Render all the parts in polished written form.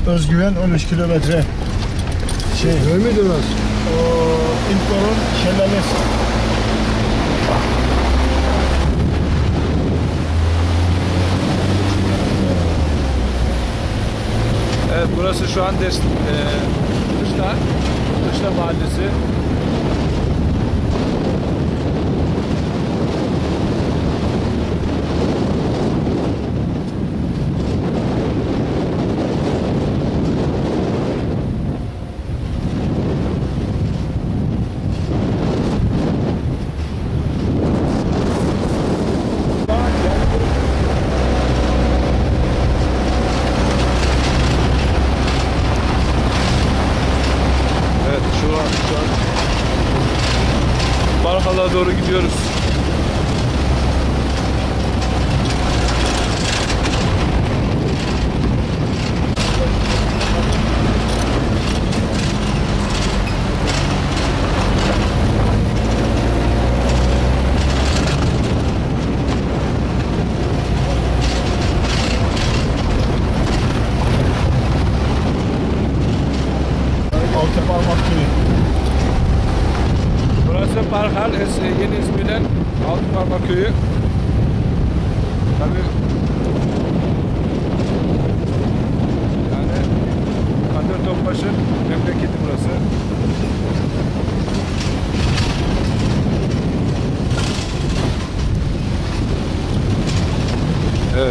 Özgüven 13 kilometre. Öyle miydi orası? O İlkor'un şelalesi. Evet, burası şu an Kışla Mahallesi. Barkal'a doğru gidiyoruz. Altıparmak köyü. Burası Barkal, yeni ismiyle Altıparmak Köyü. Tabii yani Kadir Topbaş'ın memleketi burası. Evet.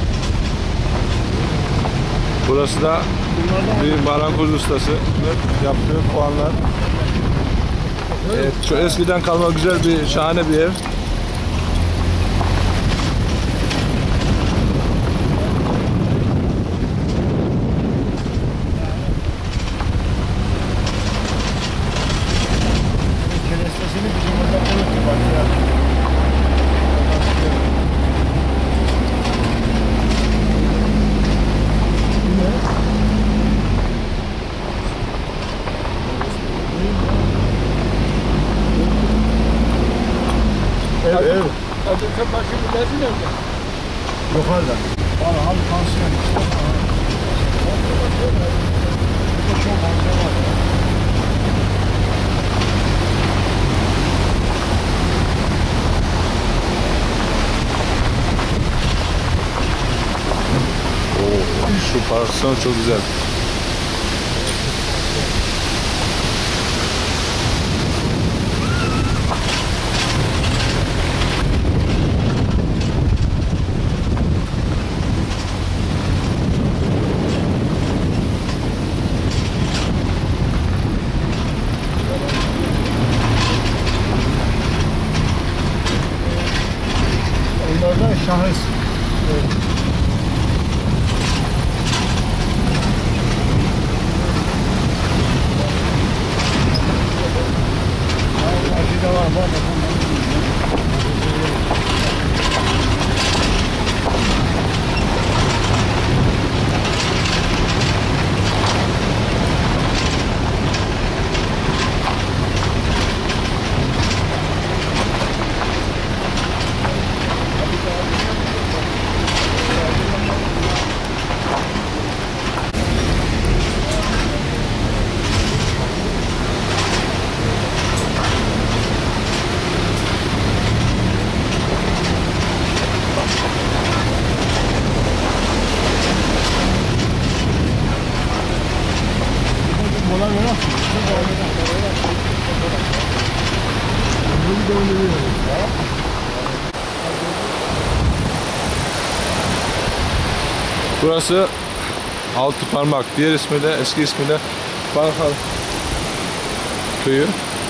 Burası da bir marangoz ustası yaptığı puanlar. Evet, çok eskiden kalma güzel bir, şahane bir ev. Kerestesini bizim burada koyuyordu bak ya. Ev. Kadir Topbaş'ın ilerisi nerede? Yukarıda. Barhal pansiyon işte. Burada çok fazla var ya. Şu parasyon çok güzel. Onlardan şahıs. Evet. Acıda var bak. Mola ver. Burası Altıparmak, diğer ismiyle, eski ismiyle Barkal Köyü.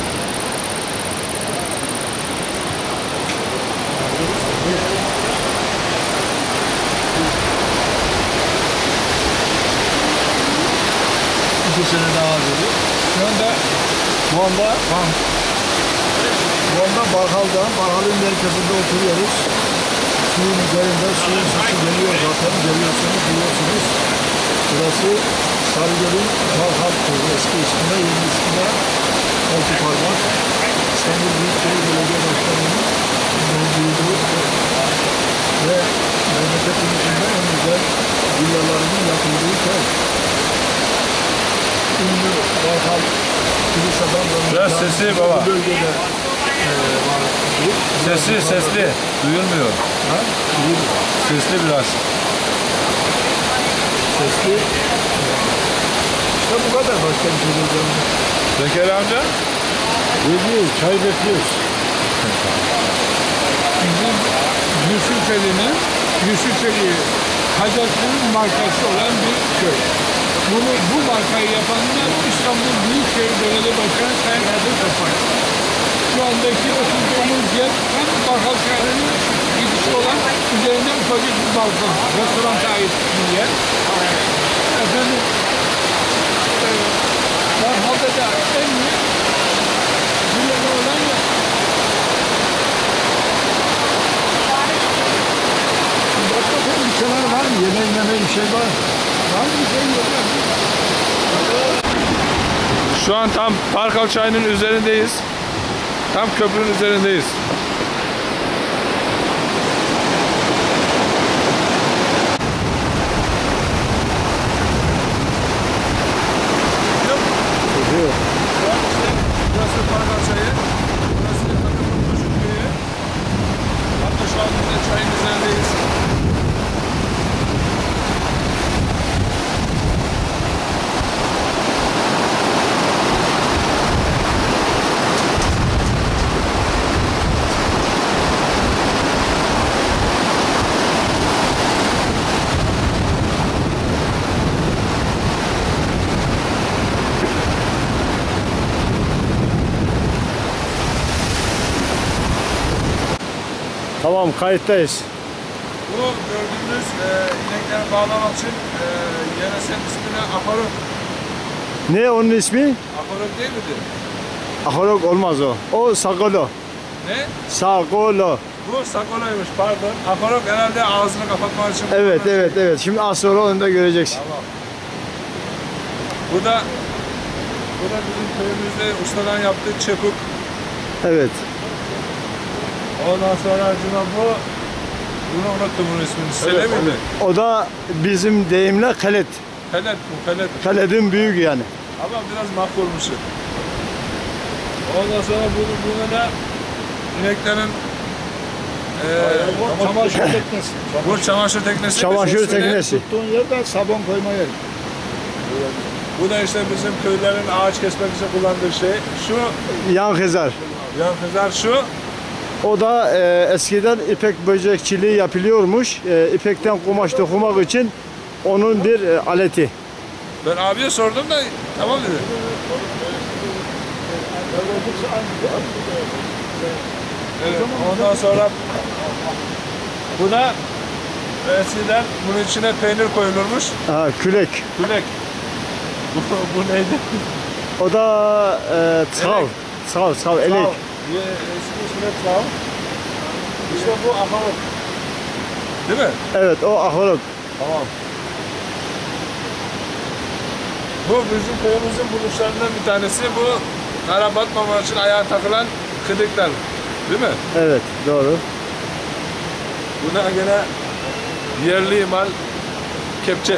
İki sene daha veriyor. Şu anda Van'da Barhal'ın merkezinde oturuyoruz. Suyun üzerinde, suyun sesi geliyor zaten, görüyorsunuz, duyuyorsunuz. Burası Sarıgöl'ün Barhal Köyü, eski ismine, yeni ismine Altıparmak. İstanbul Büyükşehir Belediye Başkanı'nın büyüdüğü ve memleketimizin en güzel villalarının yapıldığı köy. ünlü Baykal kilisadan Biraz sesli baba. Bu bölgede var. Sesli. Duyulmuyor. Ha? İyi mi? Sesli biraz. Sesli. İşte bu kadar, başka bir şey diyeceğim. Zekeriya amca? Bekliyoruz, çay bekliyoruz. Bizim Yusufeli Hacettepe'nin markası olan bir köy. Bu markayı yapanlar İstanbul Büyükşehir Belediye Başkanı Sayın Adil Toprak. Şu andaki oturduğumuz yer hem Bakkal Çayı'nın gidişi olan üzerinde ufacık bir balkon. Restoranta ait bir yer. Efendim, Barhal'da da en büyük vilları olan yer. Başka bir şeyler var mı? Yemeğin bir şey var. Var bir şey yok. Şu an tam Barkal Çayı'nın üzerindeyiz. Tam köprünün üzerindeyiz. Burası Barkal Çayı. Burası Takımın Köyü. Hatta şu an biz de çayın üzerindeyiz. Tamam, kayıttayız. Bu gördüğünüz inekleri bağlamak için yöresel ismine akorok. Ne onun ismi? Akorok değil midir? Ahorok olmaz o. O sakolo. Ne? Sakolo. Bu sakoloymuş, pardon. Akorok herhalde ağzını kapatmak için. Evet, kullanılan evet, evet. Şimdi az sonra onu da göreceksin. Tamam. Bu da bizim köyümüzde ustadan yaptığı çepuk. Evet. Ondan sonra acaba bunu unuttum bunun ismini. Sele miydi? O da bizim deyimle kalet. Pelet bu, pelet. Kaledin büyük yani. Ama biraz mahvolmuşu. Ondan sonra bunu da ineklerin Çamaşır teknesi. bu çamaşır teknesi. Çamaşır teknesi. Tuttuğun yerde sabun koyma yeri. Bu da işte bizim köylerin ağaç kesmek için kullandığı şey. Şu Yan hızar. yan kızar şu. O da eskiden ipek böcekçiliği yapılıyormuş. İpekten kumaş dokumak için onun bir aleti. Ben abiye sordum da tamam dedi. Evet, ondan sonra bu da eskiden bunun içine peynir koyulurmuş. Ha, külek. Külek. Bu neydi? O da çav. Çav, elek. Eski ismi trav. İşte bu ahorok. Değil mi? Evet, o ahorok. Tamam. Bu bizim köyümüzün buluşlarından bir tanesi. Bu kara batmamak için ayağa takılan kıdıklar. Değil mi? Evet, doğru. Buna gene yerli imal kepçe.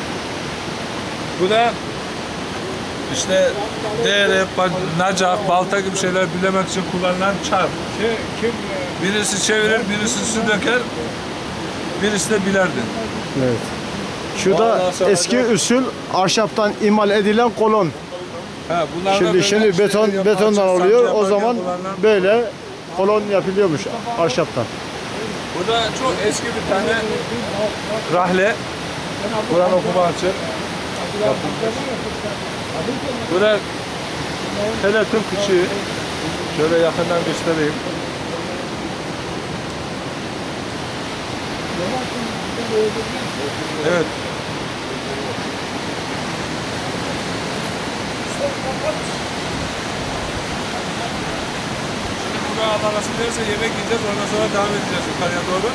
Bu da işte dere, nacak, balta gibi şeyler bilemek için kullanılan çar. Birisi çevirir, birisi su döker, birisi de bilerdi. Evet. Şu da Ondan sonra eski da- usul ahşaptan imal edilen kolon. Ha, bunlar da Şimdi böyle şimdi işte betondan parça, oluyor. sancı O zaman yaparken kullanılan- böyle kolon yapılıyormuş ahşaptan. Bu da çok eski bir tane rahle. Kur'an okumak için. Bu da Teletün küçüğü. Şöyle yakından göstereyim. Evet. Şimdi burada Allah nasip ederse yemek yiyeceğiz. Ondan sonra devam edeceğiz yukarıya doğru.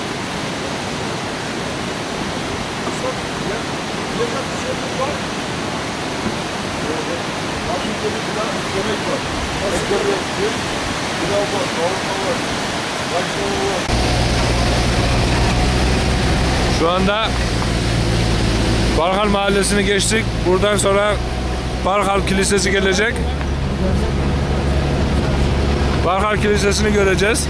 Şu anda Barkal Mahallesi'ni geçtik. Buradan sonra Barhal Kilisesi gelecek. Barhal Kilisesi'ni göreceğiz.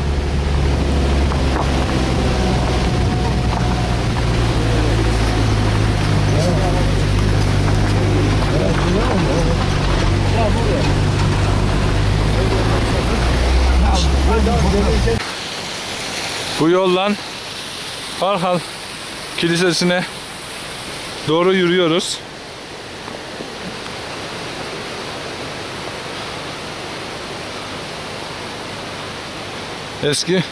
Bu yoldan Barhal Kilisesi'ne doğru yürüyoruz. Eski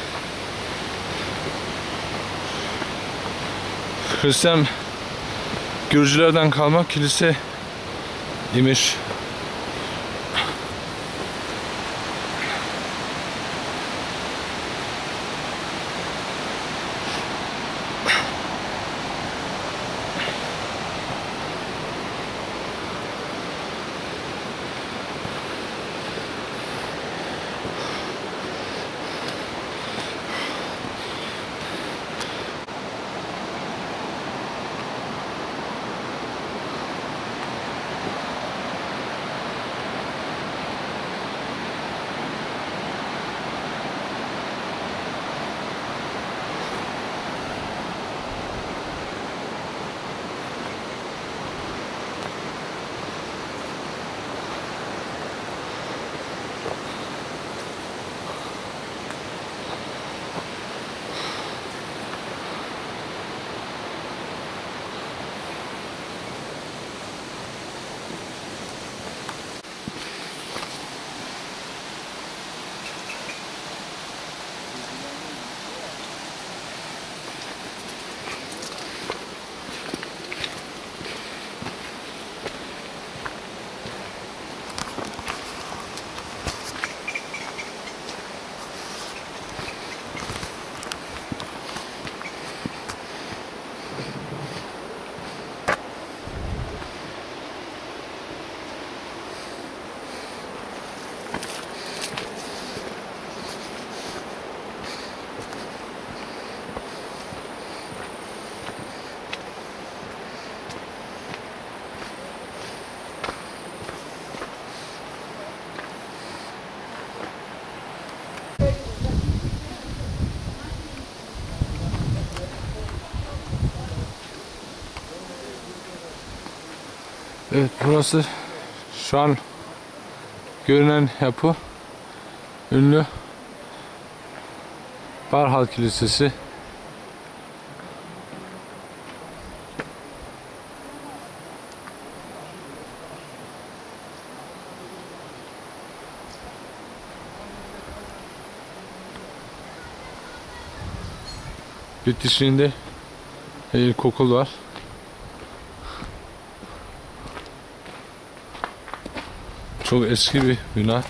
Hristiyan Gürcülerden kalma kilise imiş. Evet, burası şu an görünen yapı ünlü Barhal Kilisesi. Bitişiğinde ilkokul var. Çok eski bir bina.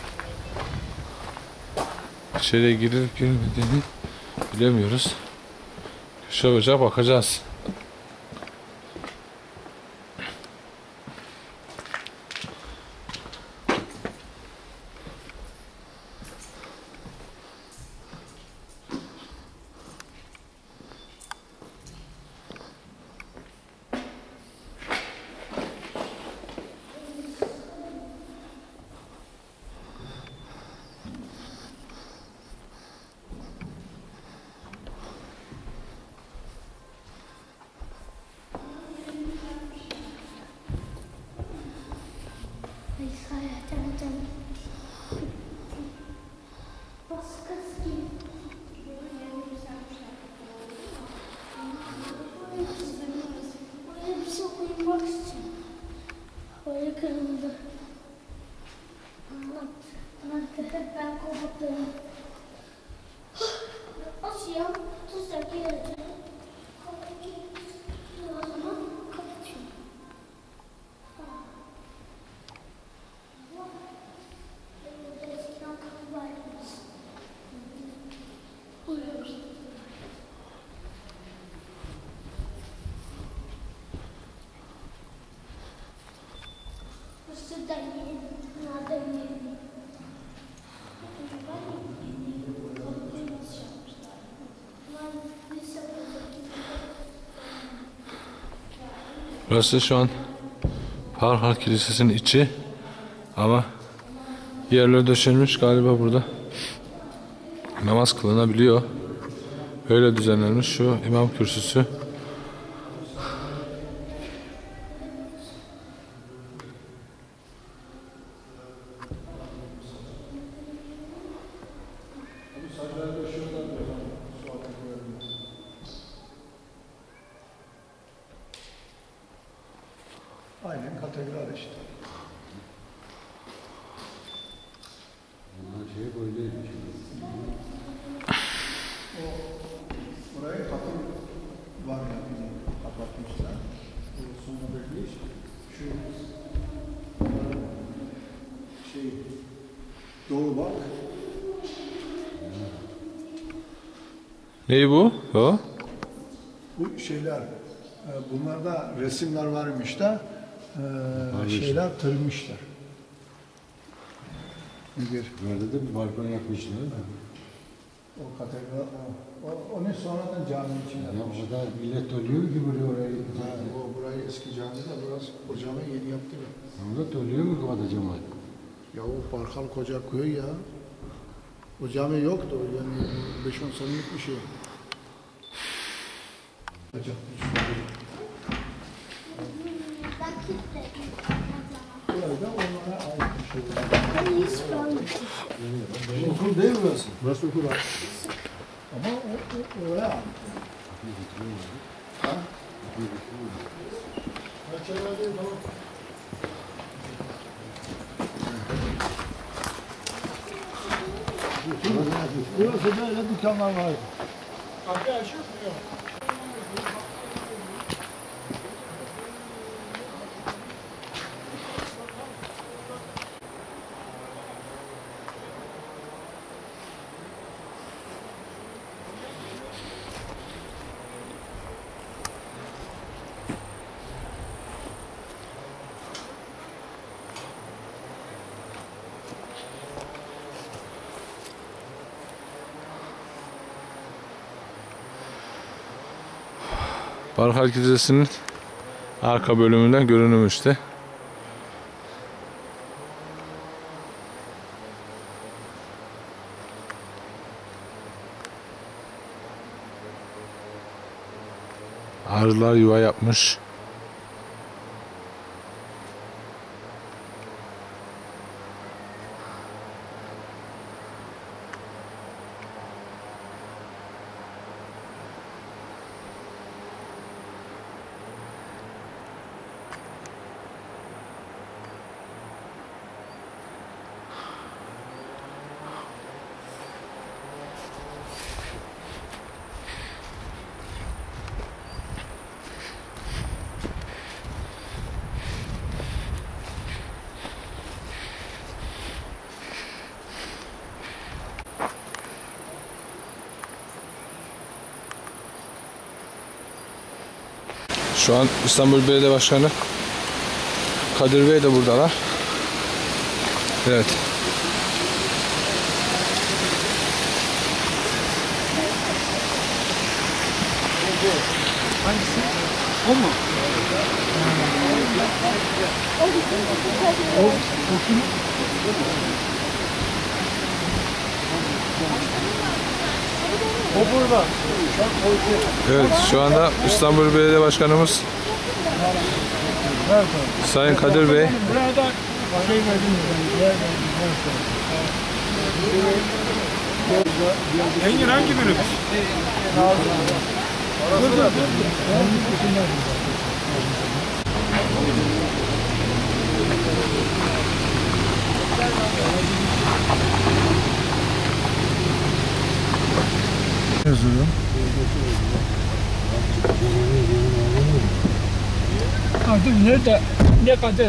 İçeriye girilip girmediğini bilemiyoruz. Köşe bacağa bakacağız. Böyle kırıldı. Ben kovattım. Açıyorum. Tuzak gelecek. O zaman kapatıyorum. Burada eskiden kapı varmış. Uyuyoruz. Şuradan yiyelim. Nereden yiyelim? Burası şu an Barhal Kilisesi'nin içi. Ama yerler döşenmiş galiba burada. Namaz kılınabiliyor. Öyle düzenlenmiş şu imam kürsüsü. Aynen katedral işte. Buraya kapı var ya, kapatmışlar. Sonra böyle şu doğu bak. Neyi bu? O? Bu şeyler, bunlarda resimler varmış da şeyler tırmışlar. Nedir? Burada da bir balkon yapmışlar. O katedral, onu sonradan cami için Ya yapmış. o kadar millet oluyor ki oraya. O burayı eski cami de burası o cami yeni yaptılar. Millet oluyor mu bu kadar cemaat? Ya o Barkal koca köy ya. O cami yoktu yani 5-10 senelik bir şey. Burada onlara ait bir şey. Okul değil mi burası? Burası okul var. Ama oraya ait. Ha? Burası böyle dükkanlar var. Kapı açık mı? Yok. Barkal Kilisesi'nin arka bölümünden görünüm işte. Arılar yuva yapmış. Şu an İstanbul Belediye Başkanı Kadir Bey de buradalar. Evet. Hangisi? O mu? O burada. Evet, şu anda İstanbul Belediye Başkanımız Sayın Kadir Bey. Burada şey verdim. Engin hangi bölüm? Yazıyorum. Artık nerede? Ne kadar?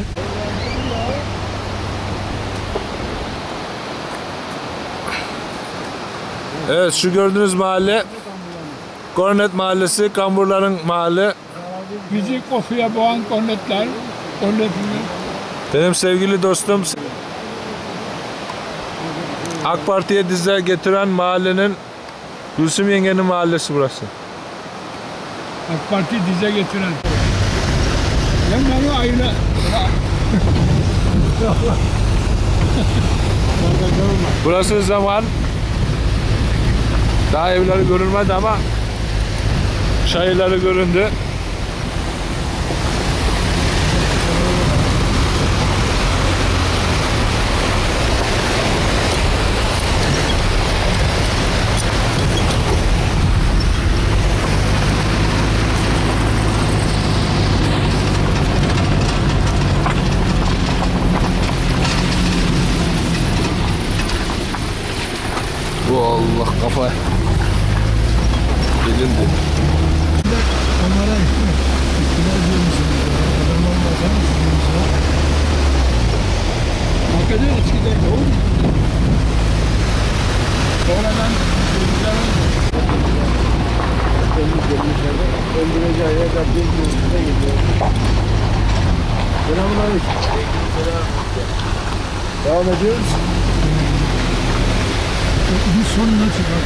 Evet, şu gördüğünüz mahalle Kornet Mahallesi, Kamburların mahalle. Bizi kokuya boğan kornetler. Benim sevgili dostum AK Parti'ye dize getiren mahallenin Gülsüm yengenin mahallesi burası. AK Parti dize getiren. Ben bana ayrı. Burası zaman. Daha evleri görünmedi ama çayırları göründü. Bu Allah kafa delindi. Onlara ihtimal diyormuşsunuz. Adam olmadan Hakikaten eskiden de olmuş. Sonradan çocukların Öldüreceği yerden bir gözüne gidiyor. Selamünaleyküm. Devam ediyoruz. bir sonuna çıkar.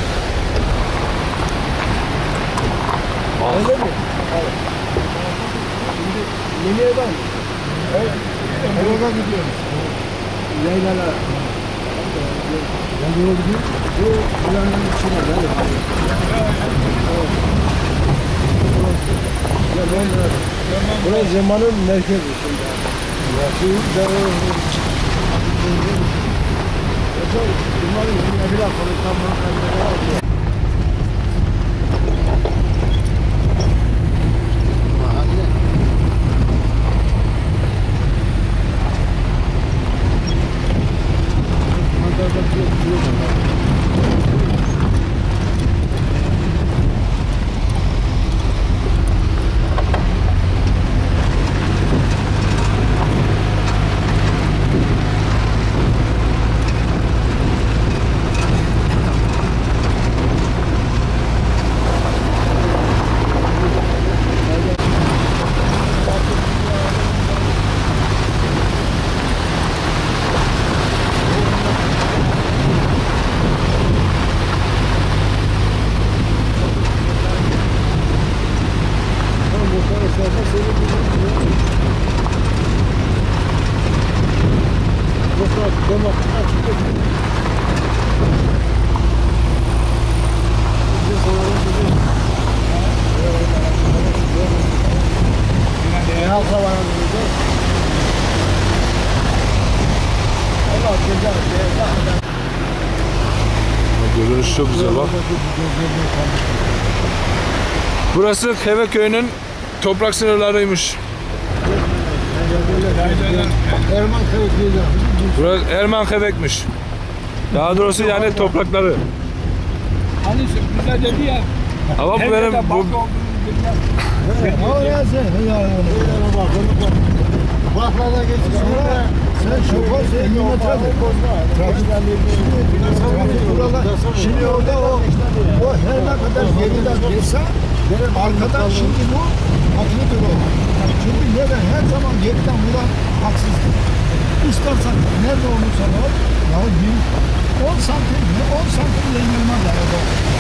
Öyle mi? Evet. Şimdi nereye ben? Evet. Orada gidiyoruz. Yaylalar. Ben yol gidiyorum. Bu planın içine böyle. Burası zamanın merkezi şimdi. Zamanın bir akıllı Görünüş çok güzel bak. Burası Keveköy'ün toprak sınırlarıymış. Erman Kayıklı'yla. Burası Erman Kevek'miş. Daha doğrusu yani toprakları. hani bize dedi ya. Ama bu benim bu Baklarda geçiyorsun. Sen şoförsün 50 metrede. Trafik buralar. Şimdi orada o her ne kadar geriden geçse arkadan şimdi bu haklıdır o. Çünkü neden? Her zaman geriden vuran haksızdır. İstersen nerede olursan ol, ya 10 santim, 10 santim yenilmez arada.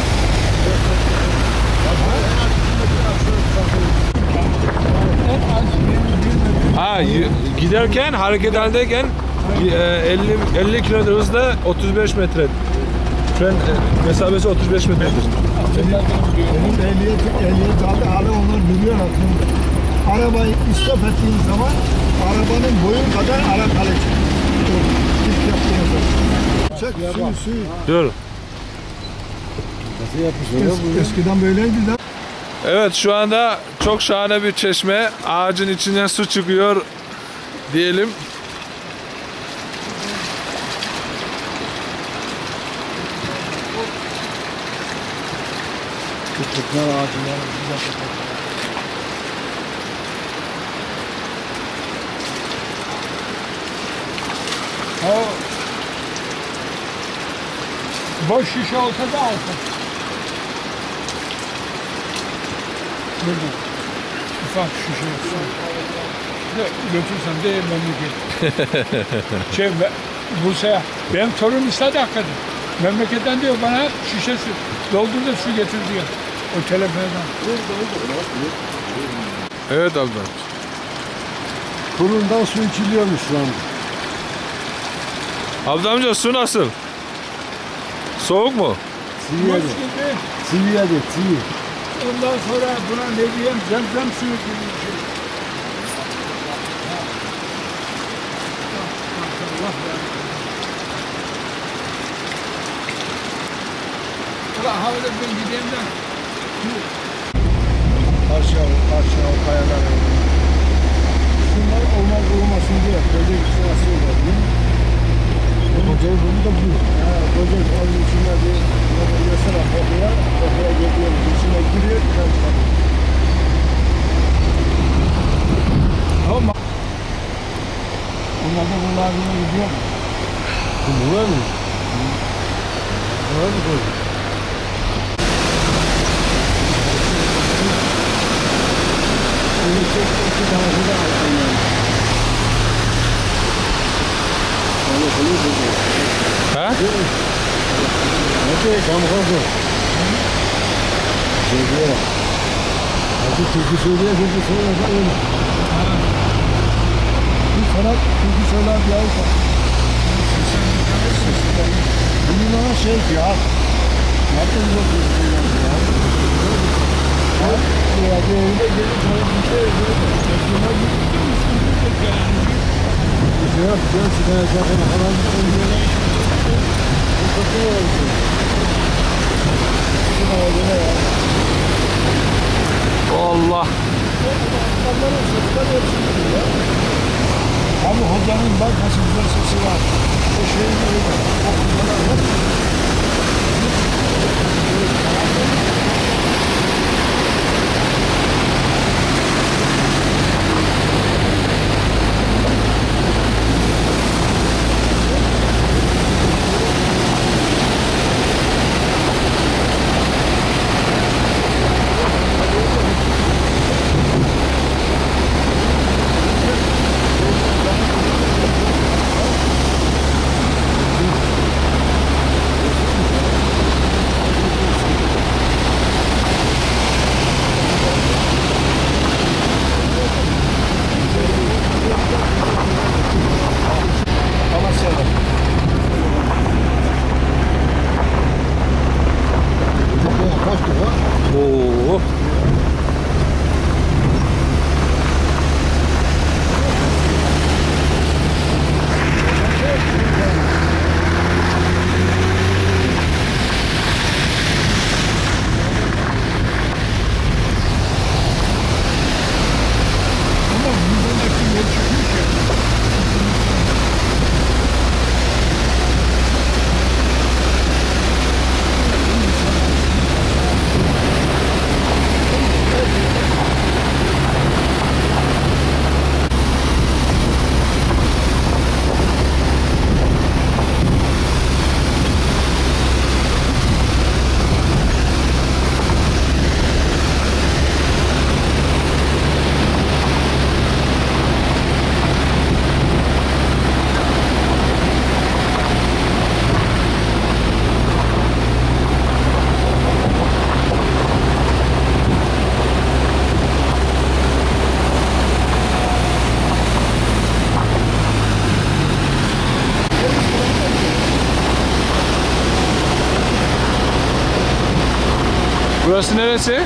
giderken hareket halindeyken 50 km hızla 35 metre. Fren mesafesi 35 metredir. Benim ehliyet aldı, hala onlar biliyor aklımda. Arabayı istop ettiğin zaman arabanın boyu kadar ara kalacak. İlk yaptığın zaman. Çek suyu. Diyorum. Nasıl yapmış? Eskiden böyleydi de. Evet, şu anda çok şahane bir çeşme. Ağacın içinden su çıkıyor diyelim. Kutlar ağacından. O boş şişe olsa da alsın. Burada. Ufak şişe olsa. Götürsem de memleket. Bursa'ya. Benim torun istedi hakikaten. Memleketten diyor bana şişesi doldur da su getir diyor. O telefondan. Evet abla. Kurundan su içiliyormuş şu anda. Abdü amca su nasıl? Soğuk mu? Siviye de. gibi. Siviye de. Sivi. Ondan sonra buna ne diyeyim? Zemzem suyu gibi bir şey. Maşallah ya. Allah havle ben gideyim de. Karşıya o kayalar. Bunlar olmaz olmasın diye. Böcek sırası olur. Böcek bunu da bu. Böcek onun içinde bir mesela kapıya geliyor. İçine giriyor. Ama Bunlardan bunlar gidiyor mu? Bu var mı? Var mı böyle? Bunu çok iki tarafı da altın yani. Öyle kalıyor mu? Ha? Ne kam kaldı? Söylüyor. Hadi türkü söylüyor da öyle. Bir sanat türkü söyler bir avrupa. Bunun ama şey ki ya. Nerede güzel türkü söyler ya. Ya bir evde gelip sana bir şey bir şey yok. Diyor sigara zaten falan söylüyorlar. Bu kötü oldu. Şuna öyle ya. Allah. Adamların sesler hepsi ya. Abi hocanın bak nasıl güzel sesi var. O şeyin öyle. O hocalar hep. Oo. Burası neresi?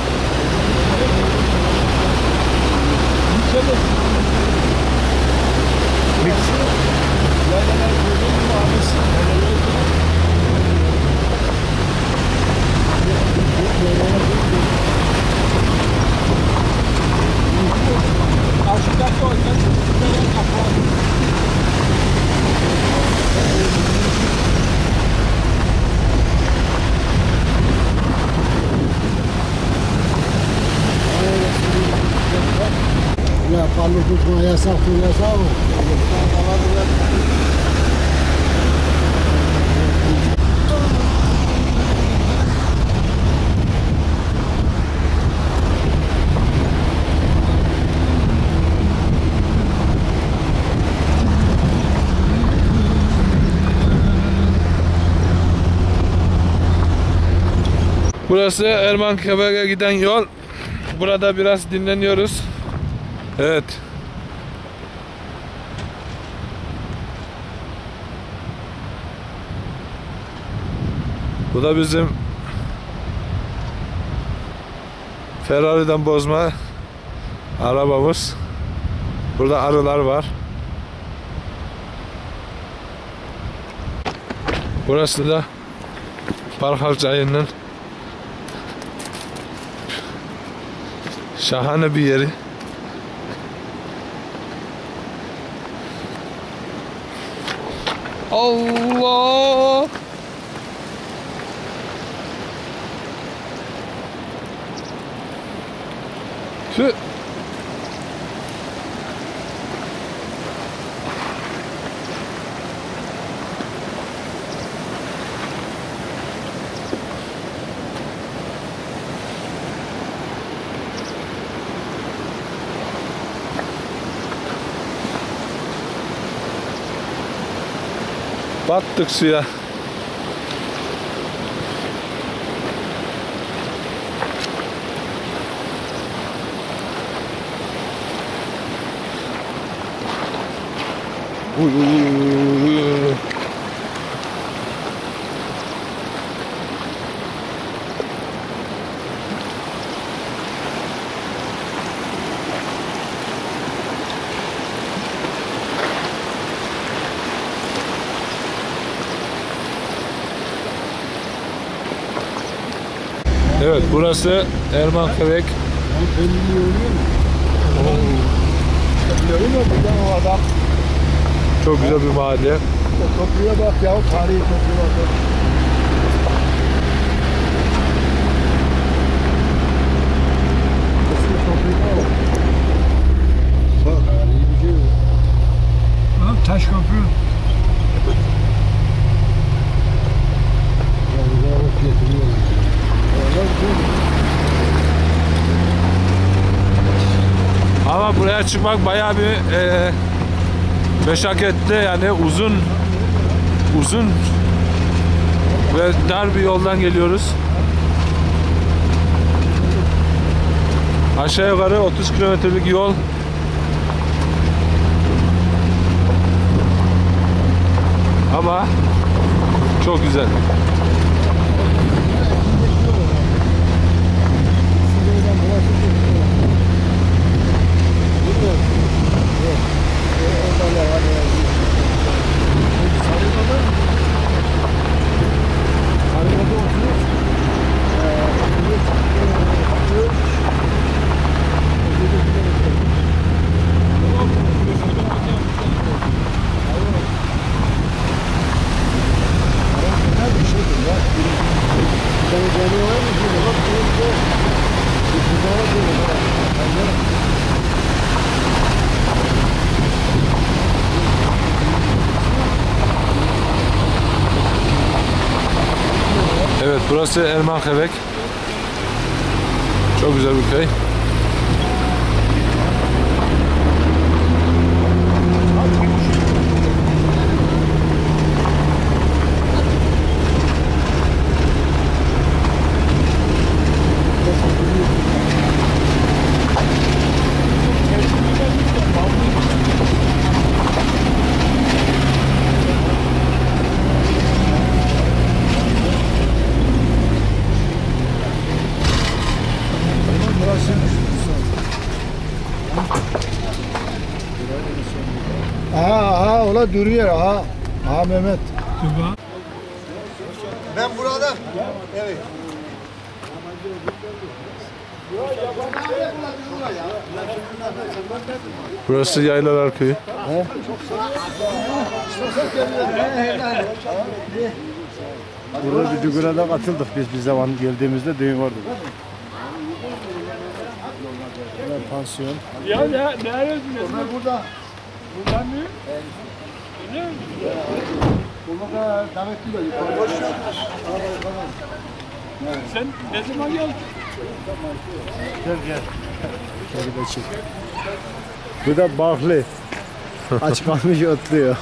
karşıdaki o Ya balık tutma yasak mı? Burası Ermenkabak'a giden yol. Burada biraz dinleniyoruz. Evet. Bu da bizim Ferrari'den bozma arabamız. Burada arılar var. Burası da Barkal Çayı'nın şahane bir yeri. Allah! Şu battık suya. Uy. Evet, burası Ermankebek. Görüyor musun o adam? Çok güzel bir mahalle. Köprüye bak ya, tarihi köprü var. Eski köprüye bak. Bak, tarihi bir şey yok. Ha, taş köprü. Ya güzel bak getiriyor. Vallahi güzel. Ama buraya çıkmak bayağı bir meşakkatli, yani uzun ve dar bir yoldan geliyoruz. Aşağı yukarı 30 kilometrelik yol. Ama çok güzel. Evet, burası Ermankebek. Çok güzel bir köy. Aha, ola duruyor aha. Aha Mehmet. Tuba. Ben burada. Evet. Burası Yaylalar Köyü. Burada bir düğüne katıldık biz bir zaman geldiğimizde düğün vardı. Burada pansiyon. Ya nerede? Burada. Buradan mı? Öyle mi? Burada davetli de yukarı. Boş ver. Sen ne zaman geldin? Gel. Şöyle de çek. Bu da baklı. Aç kalmış otluyor.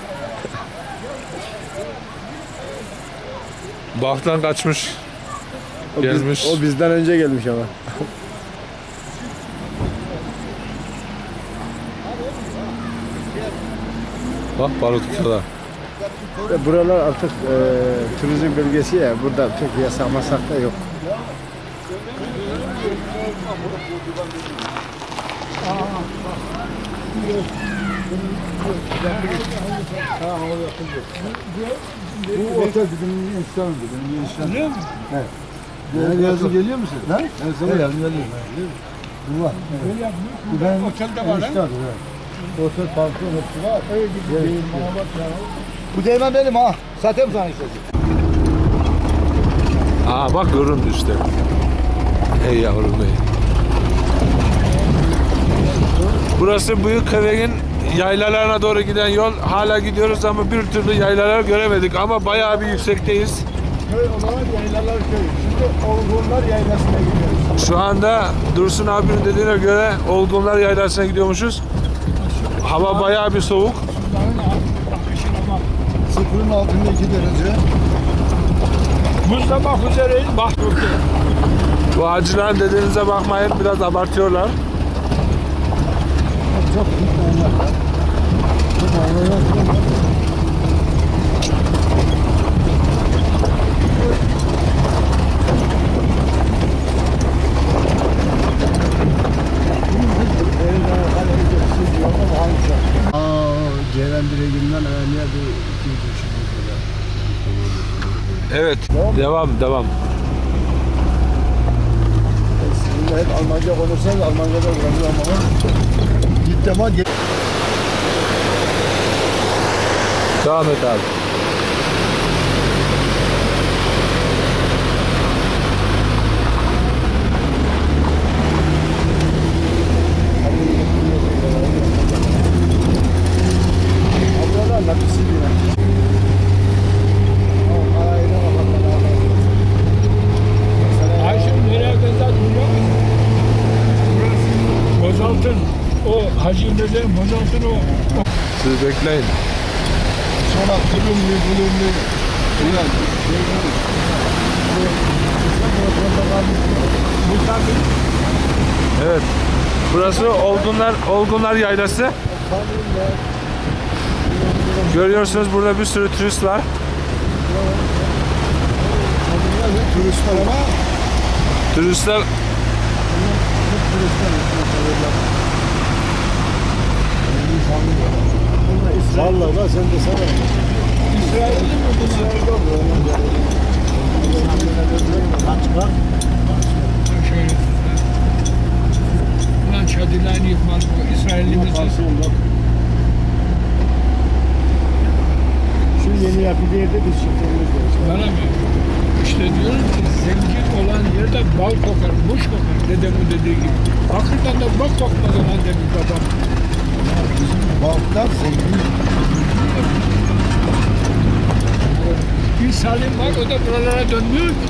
Baktan kaçmış. Gelmiş. O bizden önce gelmiş ama. Bak balık tutuyorlar. Buralar artık turizm bölgesi ya. Burada pek yasak da yok. Bu otel bizim eniştemdi. Benim eniştem. Biliyor musun? Evet. Bu yazın geliyor musun? Ha? Ben sana yazın geliyorum. Bu var. Öyle yapmıyor. Bu benim Otelde var ha? eniştem. Evet. Otel, pansiyon hepsi var. Bu değmen benim ha. Satayım sana işte. Aa bak göründü işte. Ey yavrum ey. Burası Büyükkörek'in yaylalarına doğru giden yol. Hala gidiyoruz ama bir türlü yaylalar göremedik ama bayağı bir yüksekteyiz. Köy olarak Yaylalar Köyü. Şimdi Olgunlar Yaylası'na gidiyoruz. Şu anda Dursun abinin dediğine göre Olgunlar Yaylası'na gidiyormuşuz. Hava bayağı bir soğuk. Sıfırın altında 2 derece. Buzlamak üzereyiz. Bak Bu hacıların dediğinize bakmayın, biraz abartıyorlar. Çok büyük oynar. Çok oynar. Ceylan Direği'nden Öğrenli'ye bir 2,5 kadar. Evet, devam. Sizinle hep Almanca konuşsanız Almanca'da öğreniyorum ama git ama gel. Devam et abi. Ablalar lapisi bile. Ayşem nereye kadar duruyor? Bozaltın. O Hacı'nda Bozaltın o. Siz bekleyin. Sonra tulumlu. Ulan. Evet. Burası Olgunlar Yaylası. Görüyorsunuz burada bir sürü turist var. Turistler ama Turistler vallahi da sen de sana. İsrail'de mi bunlar? Şöyle. Ulan çadırlarını yıkmaz bu. İsrailli misin? Şu yeni yapılı yerde biz çiftliğimiz var. Bana mı? İşte diyorum ki zengin olan yerde bal kokar, muş kokar. Dedemin dediği gibi. Hakikaten de bal kokmadı lan demiş babam. Balklar zengin. Bir Salim var, o da buralara dönmüyor ki.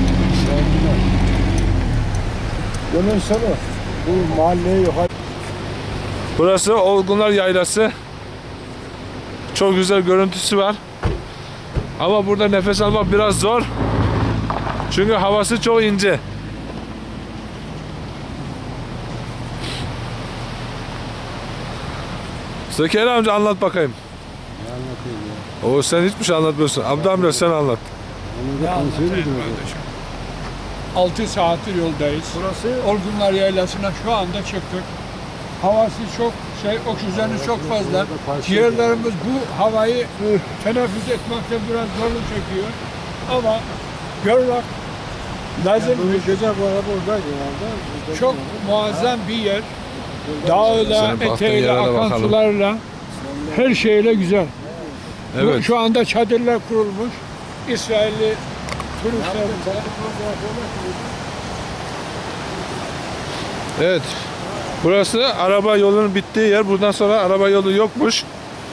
Dönün sana. Bu mahalleye yok. Burası Olgunlar Yaylası. Çok güzel görüntüsü var. Ama burada nefes almak biraz zor. Çünkü havası çok ince. Zekeriya amca anlat bakayım. Ne anlatayım ya? O sen hiçbir şey anlatmıyorsun. Abdü amca sen anlat. Ne anlatayım kardeşim? 6 saattir yoldayız. Burası Olgunlar Yaylası'na şu anda çıktık. Havası çok oksijeni çok fazla. Ciğerlerimiz bu havayı teneffüs etmekte biraz zorluk çekiyor. Ama görmek lazım. gece bu araba oradaydı herhalde. Çok muazzam bir yer. Dağıyla, Senin baktığın eteğiyle, yere de akan bakalım. sularla her şeyle güzel. Evet. Şu anda çadırlar kurulmuş. İsrailli turistler. Evet. Burası araba yolunun bittiği yer. Buradan sonra araba yolu yokmuş.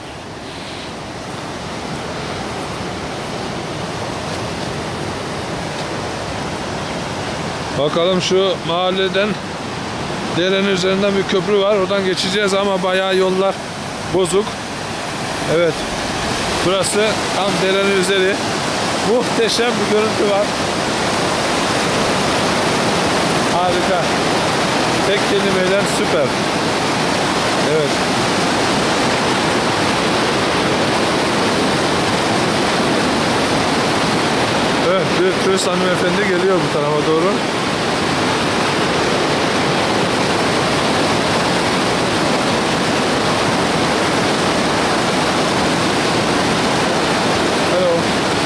Bakalım şu mahalleden derenin üzerinden bir köprü var. Oradan geçeceğiz ama bayağı yollar bozuk. Evet. Burası tam derenin üzeri. Muhteşem bir görüntü var. Harika. Tek kelimeyle süper. Evet. gördüğünüz hanımefendi geliyor bu tarafa doğru. Hello.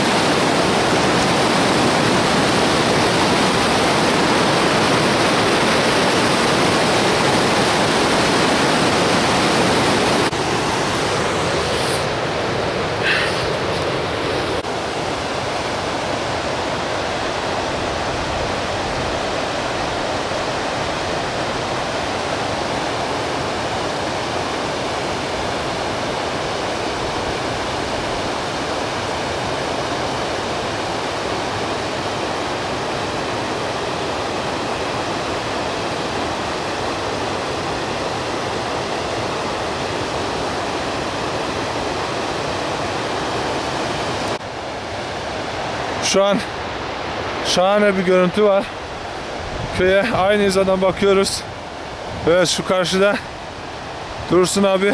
Şu an şahane bir görüntü var. Köye aynı hizadan bakıyoruz. Evet, şu karşıda Dursun abi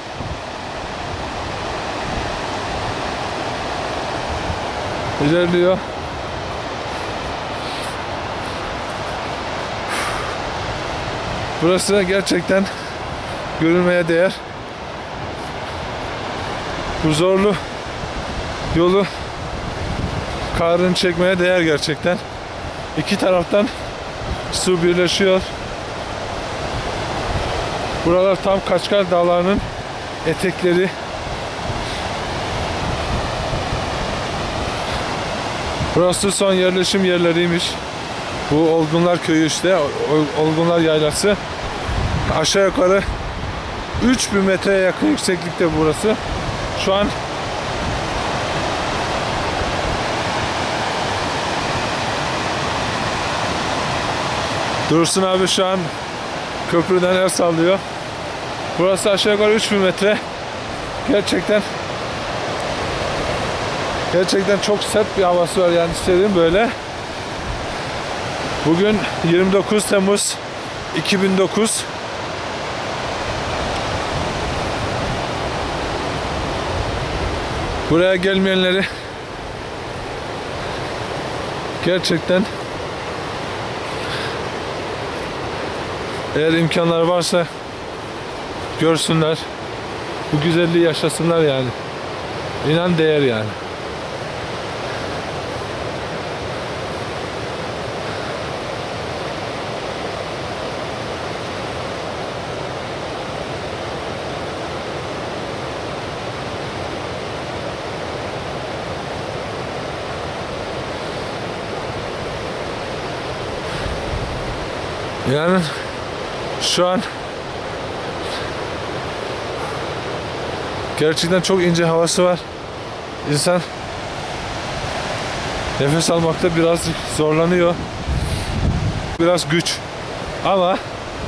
ilerliyor. Burası gerçekten görülmeye değer. Bu zorlu yolu karını çekmeye değer gerçekten. İki taraftan su birleşiyor. Buralar tam Kaçkar Dağları'nın etekleri. Burası son yerleşim yerleriymiş. Bu Olgunlar Köyü işte. Olgunlar Yaylası. Aşağı yukarı 3000 metreye yakın yükseklikte burası. Şu an Dursun abi şu an köprüden el sallıyor. Burası aşağı yukarı 3000 metre. Gerçekten çok sert bir havası var yani, istedim böyle. Bugün 29 Temmuz 2009. Buraya gelmeyenleri gerçekten, eğer imkanlar varsa görsünler. Bu güzelliği yaşasınlar yani. İnan değer yani. Yani şu an gerçekten çok ince havası var. İnsan nefes almakta biraz zorlanıyor. Biraz güç. Ama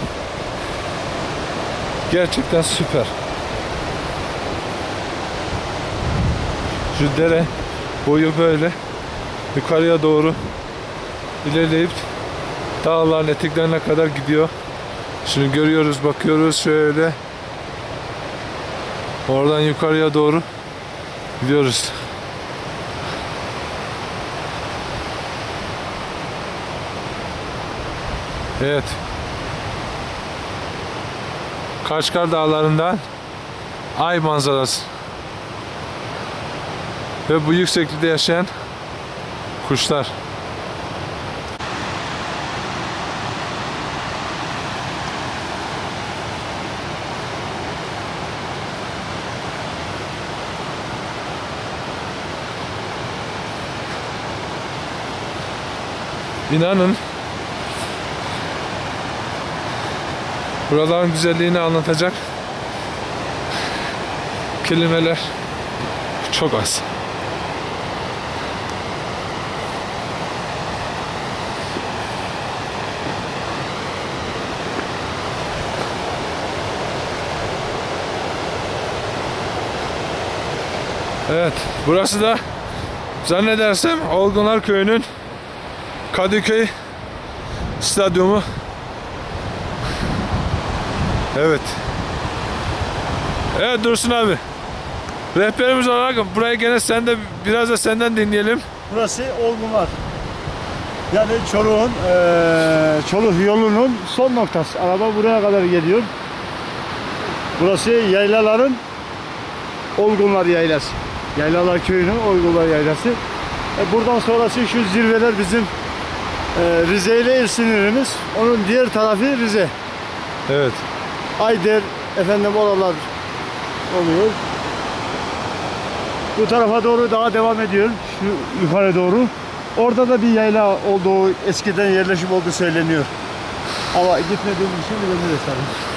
gerçekten süper. Şu dere boyu böyle yukarıya doğru ilerleyip dağların eteklerine kadar gidiyor. Şimdi görüyoruz, bakıyoruz şöyle. Oradan yukarıya doğru gidiyoruz. Evet. Kaçkar Dağları'ndan ay manzarası. Ve bu yükseklikte yaşayan kuşlar. İnanın buraların güzelliğini anlatacak kelimeler çok az. Evet, burası da zannedersem Olgunlar Köyü'nün Kadıköy Stadyumu. Evet. Evet Dursun abi. Rehberimiz olarak burayı gene biraz da senden dinleyelim. Burası Olgunlar. Yani Çoluk yolunun son noktası. Araba buraya kadar geliyor. Burası yaylaların Olgunlar Yaylası. Yaylalar köyünün Olgunlar Yaylası. Buradan sonrası şu zirveler bizim Rize ile il sınırımız. Onun diğer tarafı Rize. Evet. Ayder, efendim oralar oluyor. Bu tarafa doğru daha devam ediyor. Şu yukarı doğru. Orada da bir yayla olduğu, eskiden yerleşim olduğu söyleniyor. Ama gitmediğim için bilemiyoruz tabii.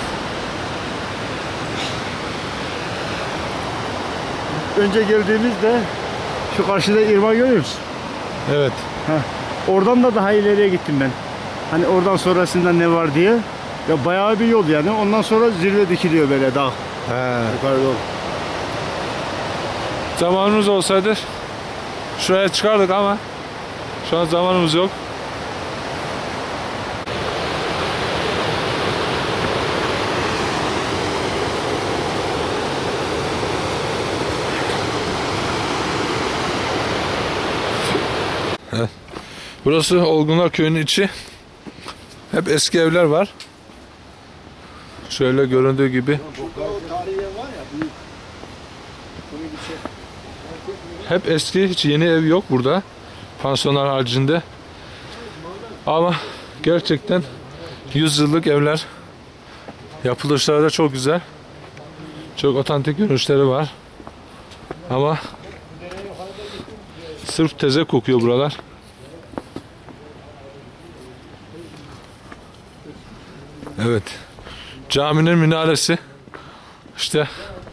Önce geldiğimizde şu karşıda irmak görüyoruz. Evet. Oradan da daha ileriye gittim ben. Hani oradan sonrasında ne var diye. Ya bayağı bir yol yani. Ondan sonra zirve dikiliyor böyle dağ. Yukarı yol. Zamanımız olsaydı şuraya çıkardık ama şu an zamanımız yok. Evet. Burası Olgunlar Köyü'nün içi. Hep eski evler var. Şöyle göründüğü gibi. Hep eski, hiç yeni ev yok burada. Pansiyonlar haricinde. Ama gerçekten 100 yıllık evler. Yapılışları da çok güzel. Çok otantik görünüşleri var. Ama sırf teze kokuyor buralar. Evet. Caminin minaresi. İşte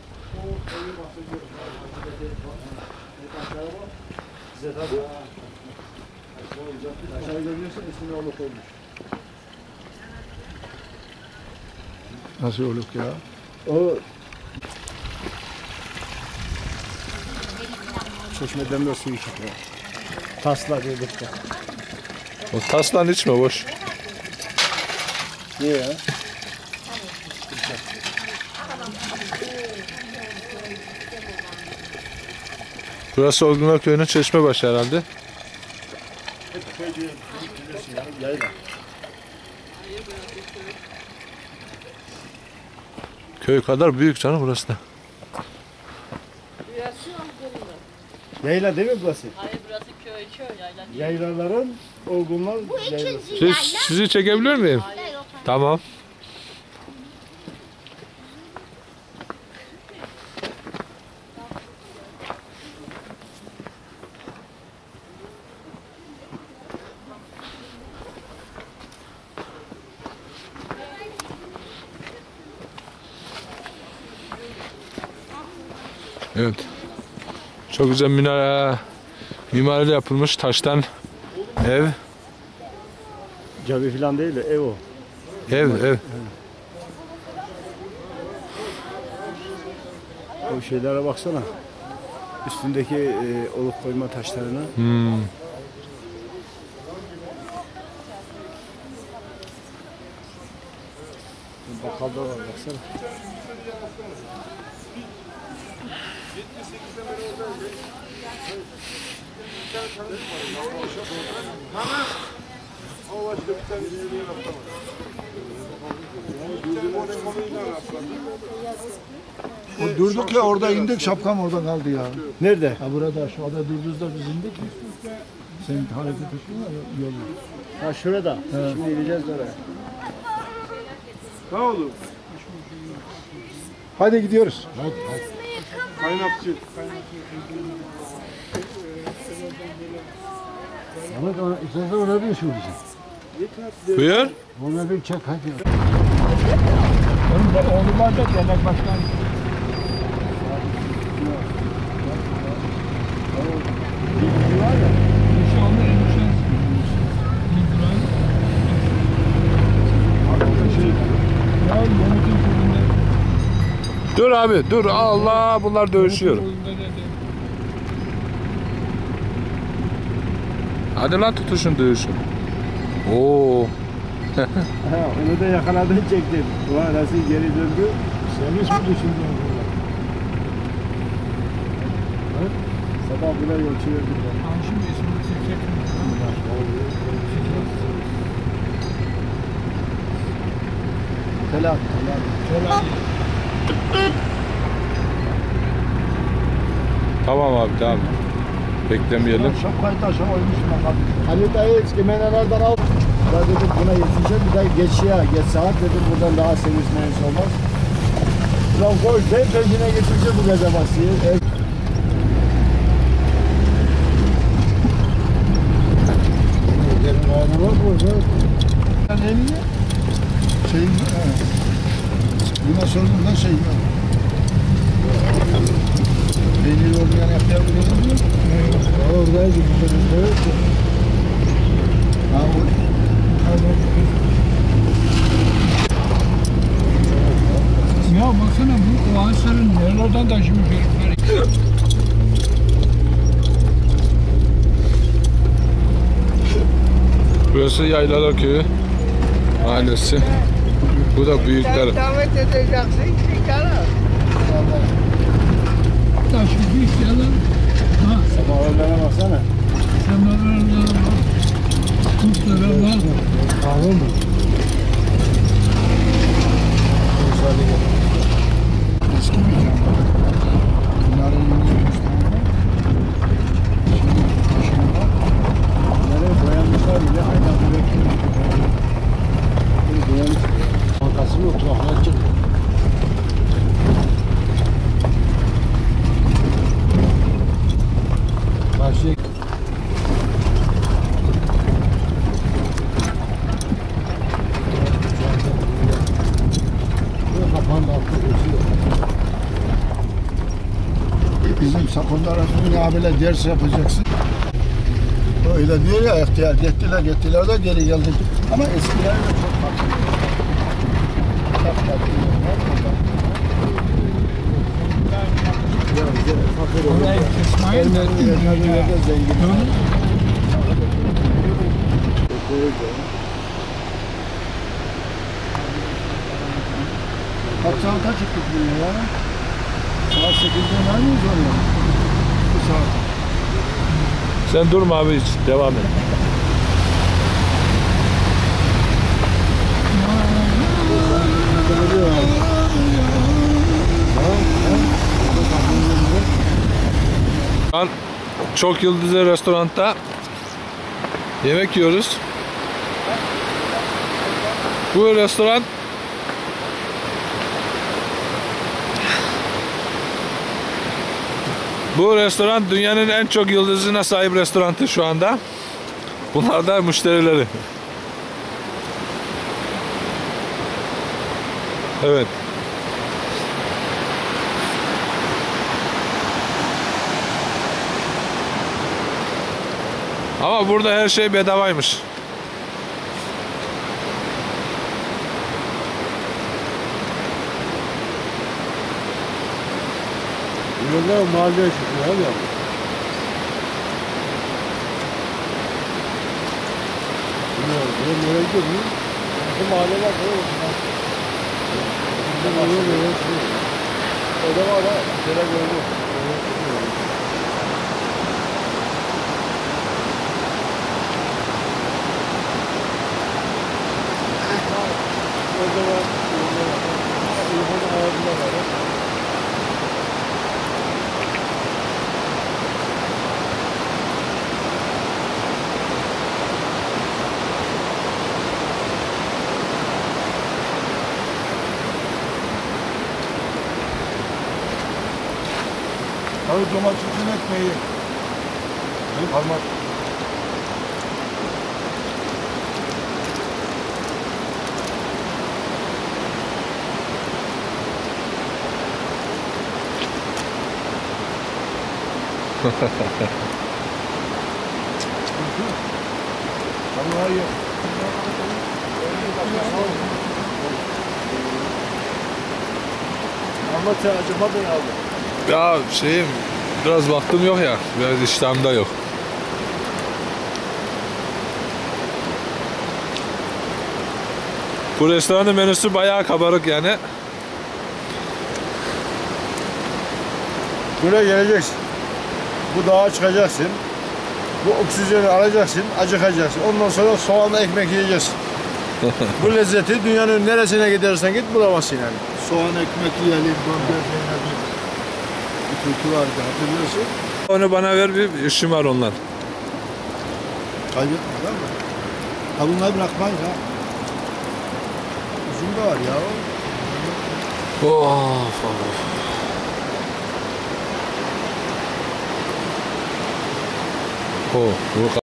Nasıl oluk ya? O çeşmeden de suyu çıkıyor. Tasla birlikte. o taslan içme boş. Niye ya? Burası Olgunlar Köyü'nün Çeşmebaşı herhalde. Yayla. Köy kadar büyük canım burası da. Yayla değil mi burası? Hayır burası köy yayla değil. Yaylaların Olgunlar Yaylası. Sizi çekebilir miyim? Tamam. Evet. Çok güzel mimariyle yapılmış taştan ev. Cavi falan değil de ev o. Ev. O şeylere baksana. Üstündeki oluk koyma taşlarına. Bakalda var baksana. O durduk ya orada indik şapkam orada kaldı ya. Nerede? Ha burada şu anda durdunuz da biz indik. Sen hareket ettin ya yolu. Ha şurada. Şimdi gideceğiz oraya. Ne oldu? Hadi gidiyoruz. Kaynakçı. Ama istersen ona bir şu Buyur. Ona bir çek hadi. Oğlum var da dernek başkanı. Şu anda endişen. Ya Yonut'un köyünde. Dur abi dur. Allah bunlar dövüşüyor. Hadi lan tutuşun dövüşün. Oo. Ha, onu da yakaladın çektin. Ulan nasıl geri döndü? Servis mi düşündün? Sabah bile yol çevirdim ben. Şimdi ismini çekecek. Telabi. Tamam abi tamam. Beklemeyelim. Şapkayı taşa koymuş bakalım. Ali dayı kemenlerden al. Ben dedim buna yetişeceğim. Bir daha geç saat dedim buradan daha sevinçmeyiz olmaz. Ulan koy ben peşine getireceğim bu gece basıyı. Ne var burada? Ne niye? Şey mi? Buna sorduğunda şey mi? Peynir olmayan yapabilir mi? Oradaydı bu da. Ha o. Ya baksana bu ağaçların nerelerden taşımış herifler. Burası Yaylalar Köyü mahallesi. Bu da büyükler. Davet edeceksin. Çıkar. Taşımış ya da. Ha, Sabahlarına baksana. semaverler var. Kurtlara var. Kahve mi? Eski mi canım? Bunların yeni Nereye boyanmışlar bile aynen bu bekliyor. Boyanmış. Bankası yok, tuhaflar çıktı. Karşıya kapandı altı geçiyor. bizim Sakonlar Efendi abiyle ders yapacaksın. Öyle diyor ya ihtiyar gittiler de geri geldik. Ama eskiler de çok farklı. Çok farklı. Orayı İsmail de Kaç saate çıktık buraya ya? Saat 8'de neredeyiz oraya? Bu saat. Sen durma abi hiç devam et. Şu an Çok Yıldızlı restoranda yemek yiyoruz. Bu restoran dünyanın en çok yıldızına sahip restoranı şu anda. Bunlar da müşterileri. Evet. Ama burada her şey bedavaymış. Yollar mahalleye çıkıyor ya. Bilmiyorum, nereye gidiyor? Bu mahalle var, o da var ha, şöyle gördüm. Orada var, İlhan'ın ağzında var. Abi domatesin ekmeği. Parmak. Vallahi yok. Ama sen acımadın abi. Ya biraz vaktim yok ya. Biraz iştahım da yok. Bu restoranın menüsü bayağı kabarık yani. Buraya geleceksin. Bu dağa çıkacaksın. Bu oksijeni alacaksın, acıkacaksın. Ondan sonra soğanla ekmek yiyeceksin. Bu lezzeti dünyanın neresine gidersen git bulamazsın yani. Soğan ekmek yiyelim, bamber peynirli. Bir türkü vardı hatırlıyorsun. Onu bana ver, bir işim var onlar. Kaybetme değil mi? Ha bunları bırakmayın ha. Uzun da var ya. Of of. Oh, bu